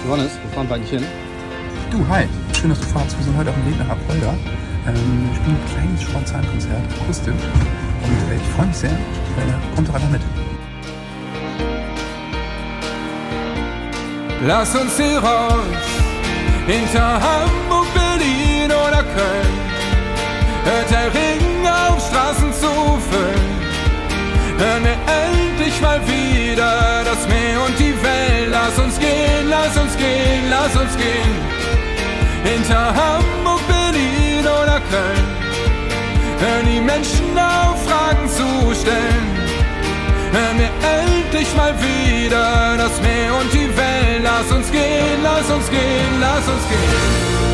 Johannes, wo fahren wir eigentlich hin? Du, hi. Schön, dass du fragst. Wir sind heute auf dem Weg nach Apolda. Ich spiele ein kleines Spontankonzert, akustisch. Und ich freue mich sehr. Kommt doch einfach mit. Lass uns hier raus, hinter Hamburg, Berlin oder Köln. Hört der Ring auf, Straßen zu füllen. Hören wir endlich mal wieder das Meer und die Welt. Lass uns gehen, lass uns gehen, lass uns gehen. Hinter Hamburg, Berlin oder Köln. Hören die Menschen auf, Fragen zu stellen. Hören wir endlich mal wieder das Meer und die Welt. Lass uns gehen, lass uns gehen, lass uns gehen.